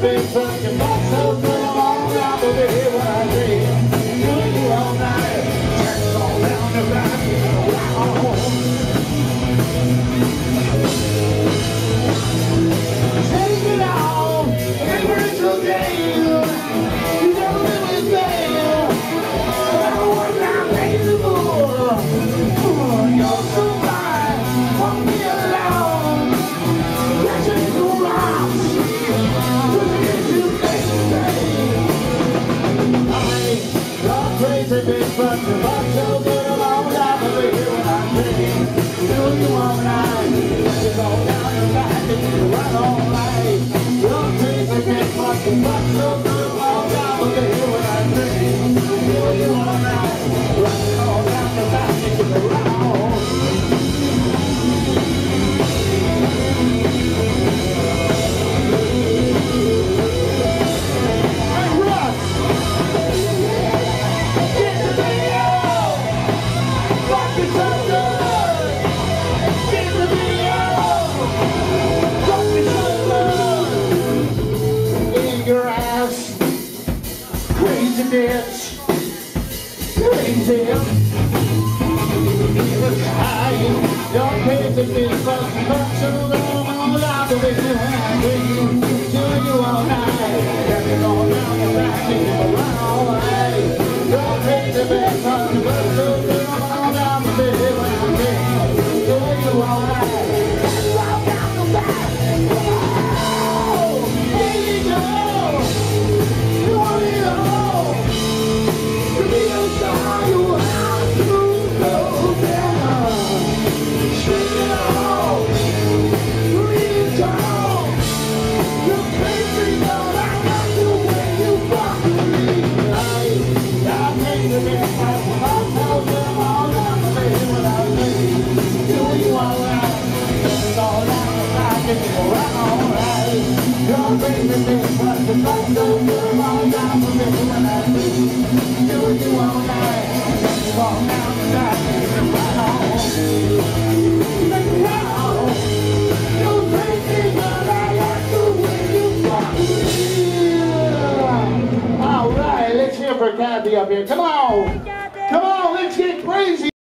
big fucking box so good along, I'll be here when I dream. Doing you all night, checks all down the back, wow. Take it out, never into game. You never really fail. Never work out, make the move. You're so right, won't be alone. Catching the rocks, pushing into crazy big fucking box so good along, I'll be here when I dream. Doing you all night, it's all down the back, and you right all right. You're crazy big fucking box so good along, I'll be here when I dream. Doing you all night, right all down the back, and you right all right. Crazy bitch, crazy. It's high, you're crazy bitch, but so long, I'll be here when I dream. Doing you all night, got it all down the back, and you're right all right. You're crazy bitch, but so long, I'll be here when I dream. Doing you all night, got it all down the back. Whoa, here you go. You want it all. To be a star, you have to go down. Shake it all, reach out. You're crazy, but I love the way you fuck with me. I'm crazy, bitch, I'm all them all down the way when I leave. Doing you all right, it's all down the back, and you're right all right. You're crazy, bitch, but the fuck don't do all down the way when I leave. Doing you all night, it's all down the back, and you're right all right. Make it out. You're crazy, but I like the way you fuck with me. All right, let's hear for Kathy up here. Come on, let's get crazy.